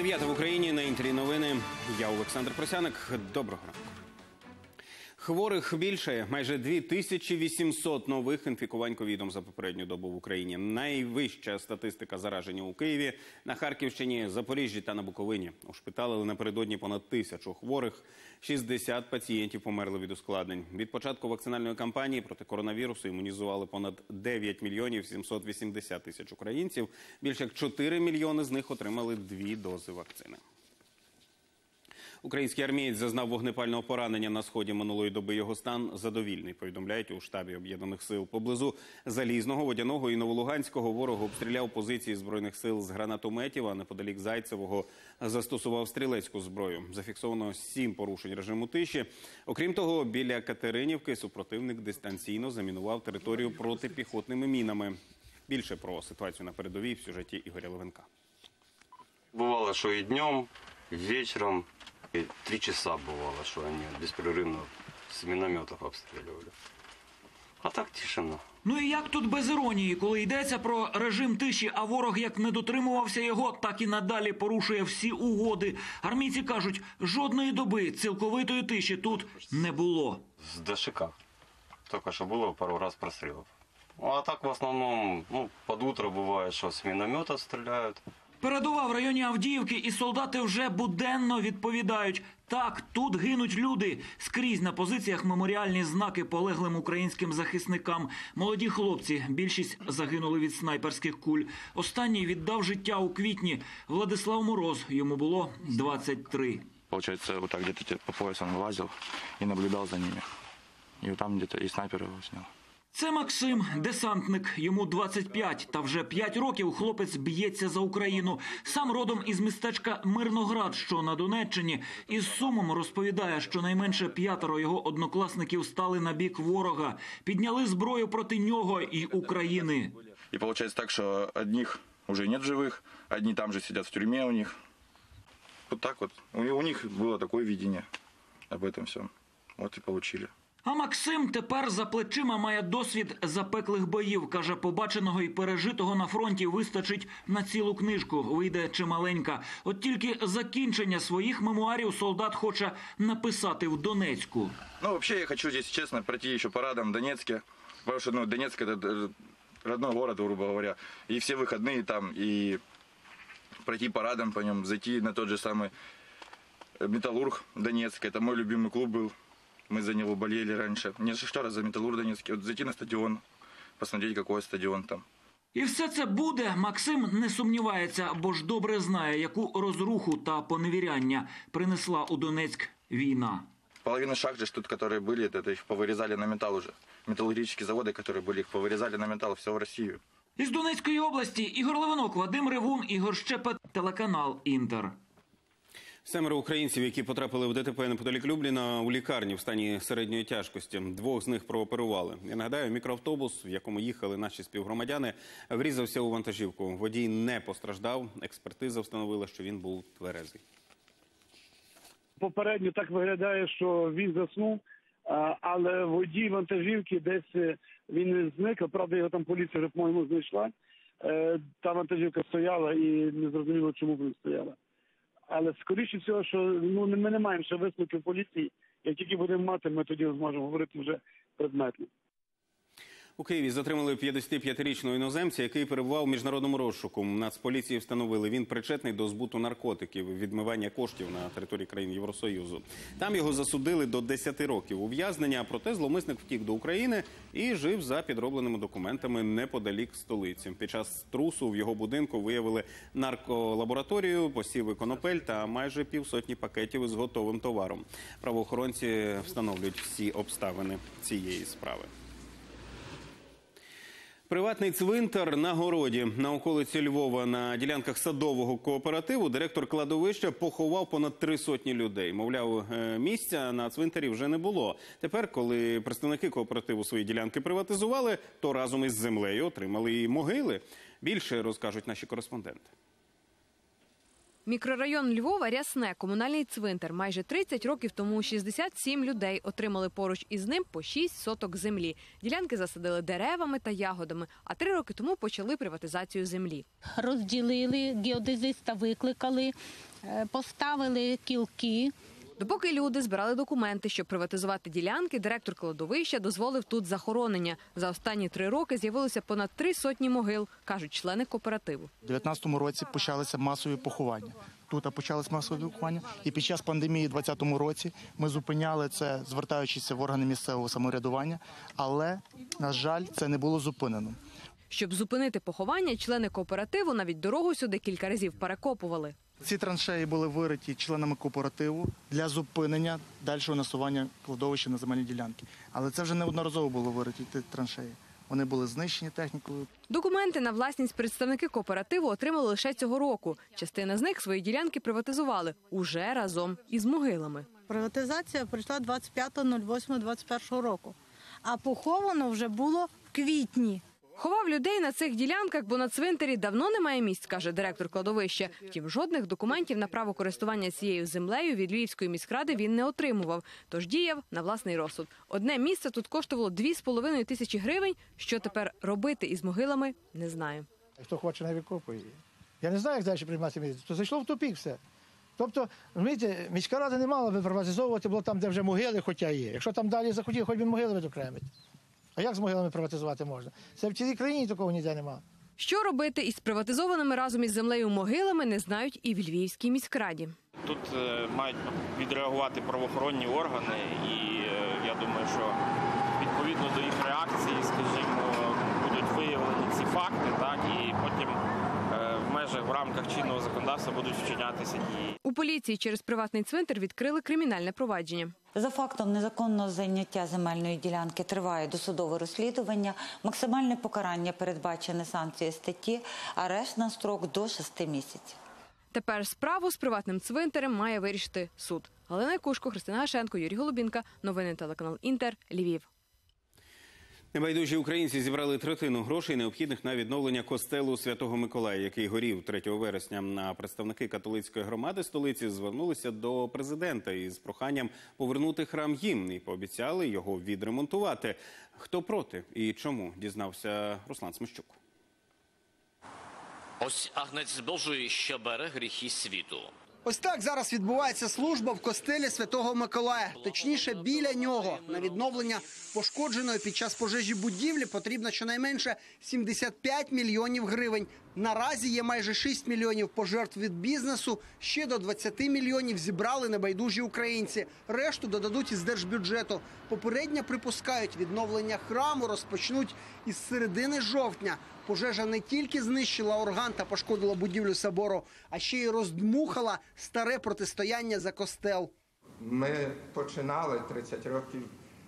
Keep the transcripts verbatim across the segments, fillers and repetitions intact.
Дев'ята в Україні, на Інтері новини. Я Олександр Просяник. Доброго ранку. Хворих більше. Майже дві тисячі вісімсот нових інфікувань ковідом за попередню добу в Україні. Найвища статистика зараження у Києві, на Харківщині, Запоріжжі та на Буковині. Ушпиталили напередодні понад тисячу хворих. шістдесят пацієнтів померли від ускладнень. Від початку вакцинальної кампанії проти коронавірусу імунізували понад дев'ять мільйонів сімсот вісімдесят тисяч українців. Більше як чотири мільйони з них отримали дві дози вакцини. Український армієць зазнав вогнепального поранення на сході минулої доби. Його стан задовільний, повідомляють у штабі Об'єднаних сил. Поблизу Залізного, Водяного і Новолуганського ворог обстріляв позиції Збройних сил з гранатометів, а неподалік Зайцевого застосував стрілецьку зброю. Зафіксовано сім порушень режиму тиші. Окрім того, біля Катеринівки супротивник дистанційно замінував територію протипіхотними мінами. Більше про ситуацію на передовій в сюжеті Ігоря Левенка. Бувало, що і днем, і вечором. Три часа бывало, что они беспрерывно с минометов обстреливали. А так тишина. Ну і як тут без іронії, коли йдеться про режим тиші, а ворог як не дотримувався його, так і надалі порушує всі угоди. Армійці кажуть, жодної доби цілковитої тиші тут не було. З ДШК. Тільки що було пару разів прострілів. А так в основному, ну, під утро буває, що з мінометів стріляють. Передова в районі Авдіївки, і солдати вже буденно відповідають. Так, тут гинуть люди. Скрізь на позиціях меморіальні знаки полеглим українським захисникам. Молоді хлопці, більшість загинули від снайперських куль. Останній віддав життя у квітні. Владислав Мороз, йому було двадцять три. Получается, вот так где-то по пояс он лазил и наблюдал за ними. И вот там где-то и снайпер его снял. Це Максим, десантник, йому двадцять п'ять, та вже п'ять років хлопець б'ється за Україну. Сам родом із містечка Мирноград, що на Донеччині, із сумом розповідає, що найменше п'ятеро його однокласників стали на бік ворога, підняли зброю проти нього і України. И получается так, что одних уже нет живых, одни там же сидят в тюрьме у них. Вот так вот. У у них было такое видение об этом всем. Вот и получили. А Максим тепер за плечима має досвід запеклих боїв. Каже, побаченого і пережитого на фронті вистачить на цілу книжку. Вийде чималенька. От тільки закінчення своїх мемуарів солдат хоче написати в Донецьку. Ну, вообще, я хочу здесь, честно, пройти еще парадом в Донецке. Потому что, ну, Донецк – это родной город, грубо говоря. И все выходные там, и пройти парадом по нем, зайти на тот же самый Металлург Донецк. Это мой любимый клуб был. Мы за него болели раньше. Не за что раз за Металлург Донецкий. Вот зайти на стадион, посмотреть, какой стадион там. І все це буде, Максим не сумнівається, бо ж добре знає, яку розруху та поневіряння принесла у Донецьк війна. Половина шахт, тут, которые были, это их повырезали на металл уже. Металлургические заводы, которые были, их повырезали на металл, все в Россию. Із Донецької області Ігор Левинок, Вадим Ревун, Ігор Щепет, телеканал «Інтер». Семеро українців, які потрапили в ДТП неподалік Любліна, у лікарні в стані середньої тяжкості. Двох з них прооперували. Я нагадаю, мікроавтобус, в якому їхали наші співгромадяни, врізався у вантажівку. Водій не постраждав. Експертиза встановила, що він був тверезий. Попередньо так виглядає, що він заснув, але водій вантажівки десь він зник, правда його там поліція вже, по-моєму, знайшла. Та вантажівка стояла і не зрозуміло, чому вона стояла. Але скоріше всього, що ну, ми не маємо ще висновків поліції. Як тільки будемо мати, ми тоді зможемо говорити вже предметно. У Києві затримали п'ятдесятип'ятирічного іноземця, який перебував у міжнародному розшуку. Нацполіції встановили, він причетний до збуту наркотиків, відмивання коштів на території країн Євросоюзу. Там його засудили до десяти років ув'язнення, проте зловмисник втік до України і жив за підробленими документами неподалік столиці. Під час трусу в його будинку виявили нарколабораторію, посіви конопель та майже півсотні пакетів із готовим товаром. Правоохоронці встановлюють всі обставини цієї справи. Приватний цвинтар на Городі. На околиці Львова на ділянках садового кооперативу директор кладовища поховав понад три сотні людей. Мовляв, місця на цвинтарі вже не було. Тепер, коли представники кооперативу свої ділянки приватизували, то разом із землею отримали і могили. Більше розкажуть наші кореспонденти. Мікрорайон Львова – Рясне, комунальний цвинтар. Майже тридцять років тому шістдесят сім людей отримали поруч із ним по шість соток землі. Ділянки засадили деревами та ягодами, а три роки тому почали приватизацію землі. Розділили, геодезиста викликали, Е, Поставили кілки. Допоки люди збирали документи, щоб приватизувати ділянки, директор кладовища дозволив тут захоронення. За останні три роки з'явилося понад три сотні могил, кажуть члени кооперативу. У дев'ятнадцятому році почалися масові поховання. Тут почалися масові поховання. І під час пандемії у двадцятому році ми зупиняли це, звертаючись в органи місцевого самоврядування. Але, на жаль, це не було зупинено. Щоб зупинити поховання, члени кооперативу навіть дорогу сюди кілька разів перекопували. Ці траншеї були вириті членами кооперативу для зупинення дальшого насування кладовища на земельні ділянки. Але це вже неодноразово було вириті ті траншеї. Вони були знищені технікою. Документи на власність представники кооперативу отримали лише цього року. Частина з них свої ділянки приватизували уже разом із могилами. Приватизація прийшла двадцять п'ятого восьмого двадцять першого року, а поховано вже було в квітні. Ховав людей на цих ділянках, бо на цвинтарі давно немає місць, каже директор кладовища. Втім, жодних документів на право користування цією землею від Львівської міськради він не отримував, тож діяв на власний розсуд. Одне місце тут коштувало дві з половиною тисячі гривень. Що тепер робити із могилами, не знаю. Хто хоче, не викопує. Я не знаю, як далі приймати місце. То зайшло в тупік все. Тобто, розумієте, міська рада не мала би приватизовувати, було там, де вже могили, хоча є. Якщо там далі захотіли, хоч би могили відокремити. А як з могилами приватизувати можна? Це в цілій країні такого ніде немає. Що робити із приватизованими разом із землею могилами, не знають і в Львівській міськраді. Тут е, мають відреагувати правоохоронні органи, і е, я думаю, що відповідно до їх реакції, скажімо, будуть виявлені ці факти, так, і потім е, в межах, в рамках чинного законодавства будуть вчинятися дії. У поліції через приватний цвинтар відкрили кримінальне провадження. За фактом незаконного зайняття земельної ділянки триває досудове розслідування. Максимальне покарання передбачене санкцією статті арешт на строк до шести місяців. Тепер справу з приватним цвинтарем має вирішити суд. Галина Кушко, Христина Гашенко, Юрій Голубінка. Новини телеканал Інтер. Львів. Небайдужі українці зібрали третину грошей, необхідних на відновлення костелу Святого Миколая, який горів третього вересня. А представники католицької громади столиці звернулися до президента із проханням повернути храм їм і пообіцяли його відремонтувати. Хто проти і чому, дізнався Руслан Смещук. Ось Агнець Божий, що бере гріхи світу. Ось так зараз відбувається служба в костелі Святого Миколая. Точніше, біля нього. На відновлення пошкодженої під час пожежі будівлі потрібно щонайменше сімдесят п'ять мільйонів гривень. Наразі є майже шість мільйонів пожертв від бізнесу. Ще до двадцяти мільйонів зібрали небайдужі українці. Решту додадуть із держбюджету. Попередньо припускають, відновлення храму розпочнуть із середини жовтня. Пожежа не тільки знищила орган та пошкодила будівлю собору, а ще й роздмухала старе протистояння за костел. Ми починали тридцять років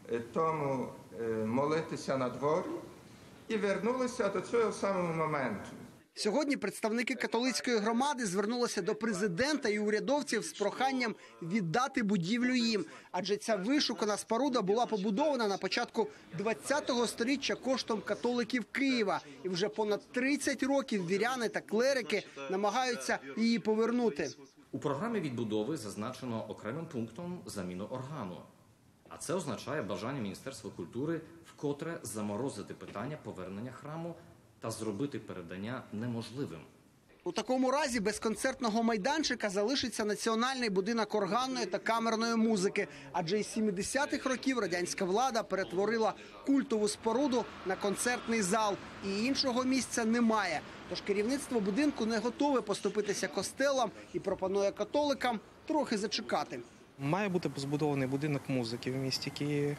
тому молитися на дворі і вернулися до цього самого моменту. Сьогодні представники католицької громади звернулися до президента і урядовців з проханням віддати будівлю їм. Адже ця вишукана споруда була побудована на початку двадцятого століття коштом католиків Києва. І вже понад тридцять років віряни та клерики намагаються її повернути. У програмі відбудови зазначено окремим пунктом заміну органу. А це означає бажання Міністерства культури вкотре заморозити питання повернення храму та зробити передання неможливим. У такому разі без концертного майданчика залишиться Національний будинок органної та камерної музики. Адже із сімдесятих років радянська влада перетворила культову споруду на концертний зал. І іншого місця немає. Тож керівництво будинку не готове поступитися костелам і пропонує католикам трохи зачекати. Має бути збудований будинок музики в місті Києві.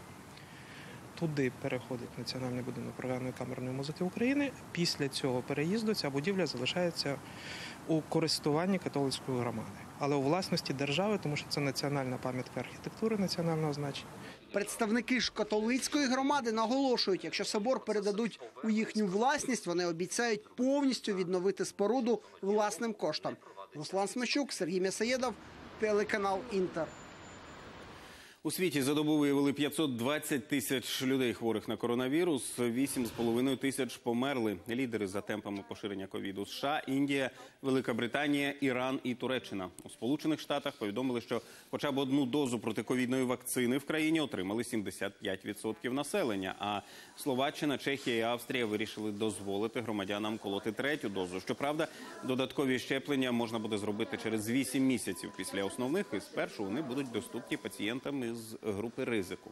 Туди переходить Національний будинок органної камерної музики України. Після цього переїзду ця будівля залишається у користуванні католицької громади. Але у власності держави, тому що це національна пам'ятка архітектури національного значення. Представники ж католицької громади наголошують, якщо собор передадуть у їхню власність, вони обіцяють повністю відновити споруду власним коштом. Руслан Смещук, Сергій М'ясоєдов, телеканал Інтер. У світі за добу виявили п'ятсот двадцять тисяч людей хворих на коронавірус, вісім з половиною тисяч померли. Лідери за темпами поширення ковіду – США, Індія, Велика Британія, Іран і Туреччина. У Сполучених Штатах повідомили, що хоча б одну дозу протиковідної вакцини в країні отримали сімдесят п'ять відсотків населення. А Словаччина, Чехія і Австрія вирішили дозволити громадянам колоти третю дозу. Щоправда, додаткові щеплення можна буде зробити через вісім місяців після основних, і спершу вони будуть доступні пацієнтам з групи ризику.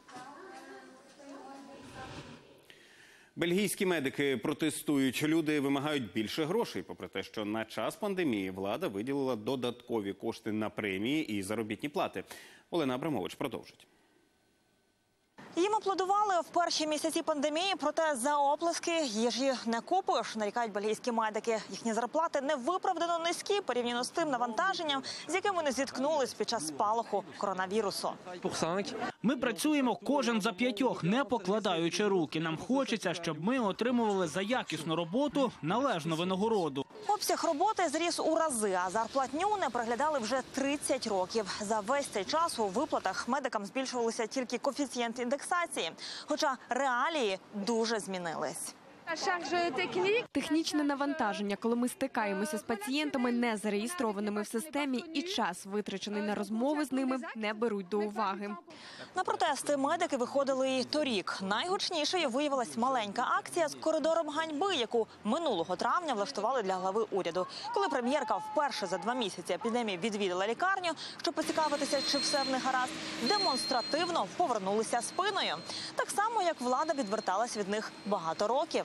Бельгійські медики протестують. Люди вимагають більше грошей, попри те, що на час пандемії влада виділила додаткові кошти на премії і заробітні плати. Олена Абрамович продовжить. Їм аплодували в перші місяці пандемії, проте за оплески їжі не купиш, нарікають бельгійські медики. Їхні зарплати невиправдано низькі порівняно з тим навантаженням, з яким вони зіткнулись під час спалаху коронавірусу. Ми працюємо кожен за п'ятьох, не покладаючи руки. Нам хочеться, щоб ми отримували за якісну роботу належну винагороду. Обсяг роботи зріс у рази, а зарплатню не переглядали вже тридцять років. За весь цей час у виплатах медикам збільшувалися тільки коефіцієнт індексації, хоча реалії дуже змінились. Технічне навантаження, коли ми стикаємося з пацієнтами, не зареєстрованими в системі, і час, витрачений на розмови з ними, не беруть до уваги. На протести медики виходили і торік. Найгучнішою виявилась маленька акція з коридором ганьби, яку минулого травня влаштували для глави уряду. Коли прем'єрка вперше за два місяці епідемії відвідала лікарню, щоб поцікавитися, чи все в них гаразд, демонстративно повернулися спиною. Так само, як влада відверталась від них багато років.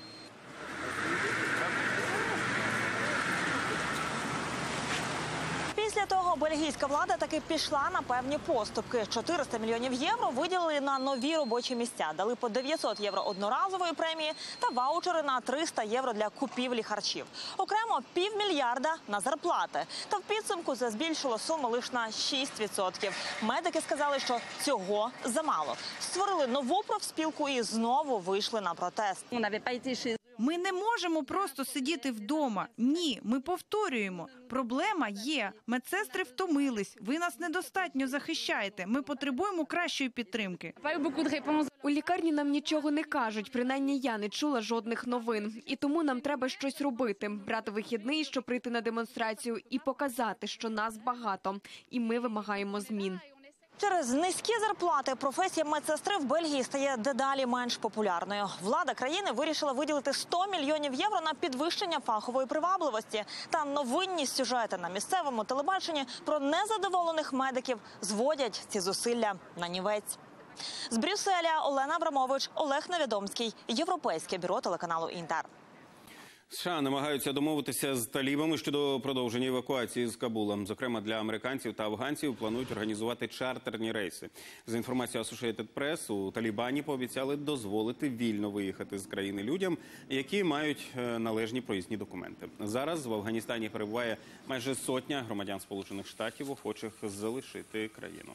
Після того бельгійська влада таки пішла на певні поступки. чотириста мільйонів євро виділили на нові робочі місця. Дали по дев'ятсот євро одноразової премії та ваучери на триста євро для купівлі харчів. Окремо півмільярда на зарплати. Та в підсумку це збільшило суму лише на шість відсотків. Медики сказали, що цього замало. Створили нову профспілку і знову вийшли на протест. Ми не можемо просто сидіти вдома. Ні, ми повторюємо. Проблема є. Медсестри втомились. Ви нас недостатньо захищаєте. Ми потребуємо кращої підтримки. У лікарні нам нічого не кажуть. Принаймні я не чула жодних новин. І тому нам треба щось робити. Брати вихідний, щоб прийти на демонстрацію і показати, що нас багато. І ми вимагаємо змін. Через низькі зарплати професія медсестри в Бельгії стає дедалі менш популярною. Влада країни вирішила виділити сто мільйонів євро на підвищення фахової привабливості. Та новинні сюжети на місцевому телебаченні про незадоволених медиків зводять ці зусилля на нівець. З Брюсселя Олена Абрамович, Олег Невідомський, Європейське бюро телеканалу «Інтер». США намагаються домовитися з талібами щодо продовження евакуації з Кабула. Зокрема, для американців та афганців планують організувати чартерні рейси. За інформацією Associated Press, у Талібані пообіцяли дозволити вільно виїхати з країни людям, які мають належні проїзні документи. Зараз в Афганістані перебуває майже сотня громадян Сполучених Штатів, охочих залишити країну.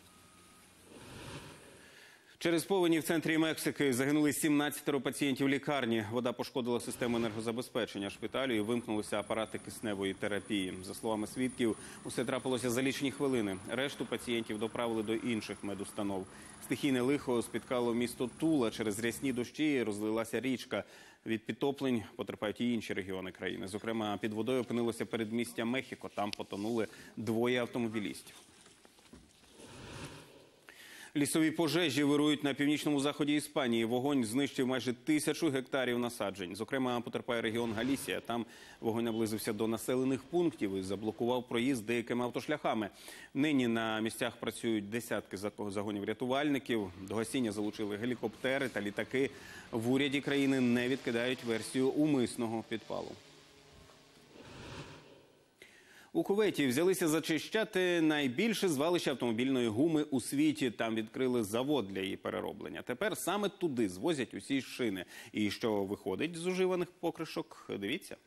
Через повені в центрі Мексики загинули сімнадцять пацієнтів лікарні. Вода пошкодила систему енергозабезпечення шпиталю і вимкнулися апарати кисневої терапії. За словами свідків, усе трапилося за лічені хвилини. Решту пацієнтів доправили до інших медустанов. Стихійне лихо спіткало місто Тула. Через рясні дощі розлилася річка. Від підтоплень потерпають і інші регіони країни. Зокрема, під водою опинилося передмістя Мехіко. Там потонули двоє автомобілістів. Лісові пожежі вирують на північному заході Іспанії. Вогонь знищив майже тисячу гектарів насаджень. Зокрема, потерпає регіон Галісія. Там вогонь наблизився до населених пунктів і заблокував проїзд деякими автошляхами. Нині на місцях працюють десятки загонів рятувальників. До гасіння залучили гелікоптери та літаки. В уряді країни не відкидають версію умисного підпалу. У Кувейті взялися зачищати найбільше звалище автомобільної гуми у світі. Там відкрили завод для її перероблення. Тепер саме туди звозять усі шини. І що виходить з уживаних покришок, дивіться.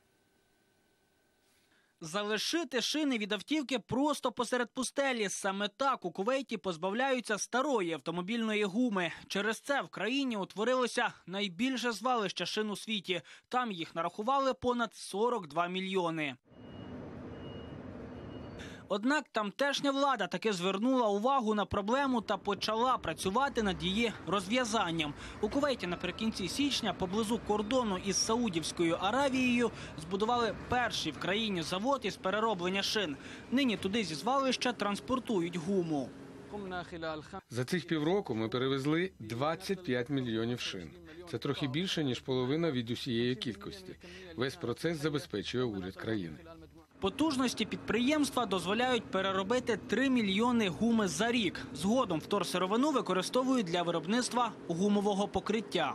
Залишити шини від автівки просто посеред пустелі. Саме так у Кувейті позбавляються старої автомобільної гуми. Через це в країні утворилося найбільше звалище шин у світі. Там їх нарахували понад сорок два мільйони. Однак тамтешня влада таки звернула увагу на проблему та почала працювати над її розв'язанням. У Кувейті наприкінці січня поблизу кордону із Саудівською Аравією збудували перший в країні завод із перероблення шин. Нині туди зі звалища транспортують гуму. За цих півроку ми перевезли двадцять п'ять мільйонів шин. Це трохи більше, ніж половина від усієї кількості. Весь процес забезпечує уряд країни. Потужності підприємства дозволяють переробити три мільйони гуми за рік. Згодом вторсировину використовують для виробництва гумового покриття.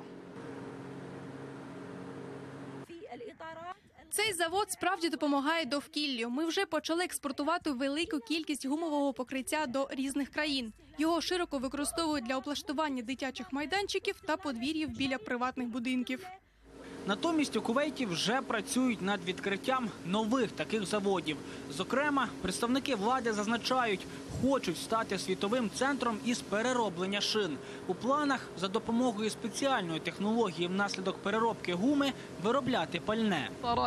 Цей завод справді допомагає довкіллю. Ми вже почали експортувати велику кількість гумового покриття до різних країн. Його широко використовують для облаштування дитячих майданчиків та подвір'їв біля приватних будинків. Натомість у Кувейті вже працюють над відкриттям нових таких заводів. Зокрема, представники влади зазначають, хочуть стати світовим центром із перероблення шин. У планах за допомогою спеціальної технології внаслідок переробки гуми виробляти пальне.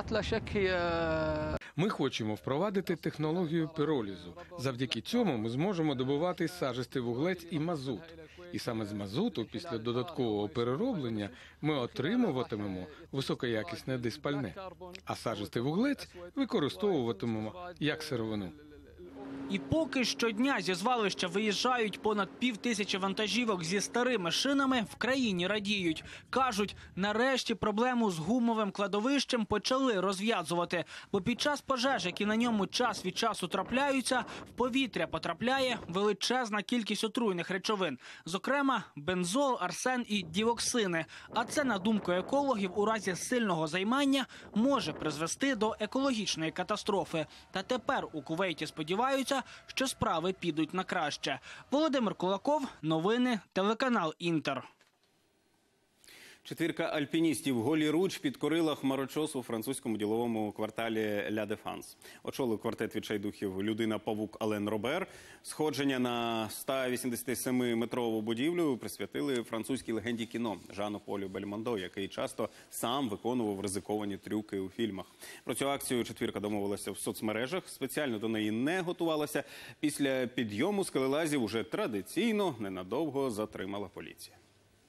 Ми хочемо впровадити технологію піролізу. Завдяки цьому ми зможемо добувати сажистий вуглець і мазут. І саме з мазуту, після додаткового перероблення, ми отримуватимемо високоякісне диспальне, а сажистий вуглець використовуватимемо як сировину. І поки щодня зі звалища виїжджають понад пів тисячі вантажівок зі старими шинами, в країні радіють. Кажуть, нарешті проблему з гумовим кладовищем почали розв'язувати. Бо під час пожеж, які на ньому час від часу трапляються, в повітря потрапляє величезна кількість отруйних речовин. Зокрема, бензол, арсен і діоксини. А це, на думку екологів, у разі сильного займання може призвести до екологічної катастрофи. Та тепер у Кувейті сподіваються, що справи підуть на краще. Володимир Кулаков, новини, телеканал «Інтер». Четвірка альпіністів голіруч підкорила хмарочос у французькому діловому кварталі Ля Дефанс. Очолив квартет відчайдухів людина-павук Ален Робер. Сходження на сто вісімдесят сім метрову будівлю присвятили французькій легенді кіно Жану Полю Бельмондо, який часто сам виконував ризиковані трюки у фільмах. Про цю акцію четвірка домовилася в соцмережах, спеціально до неї не готувалася. Після підйому скелелазів уже традиційно ненадовго затримала поліція.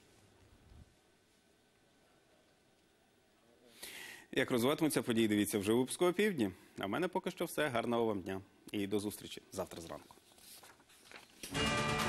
Як розвиватимуться події, дивіться вже у випуску «Опівдні». А в мене поки що все. Гарного вам дня і до зустрічі завтра зранку.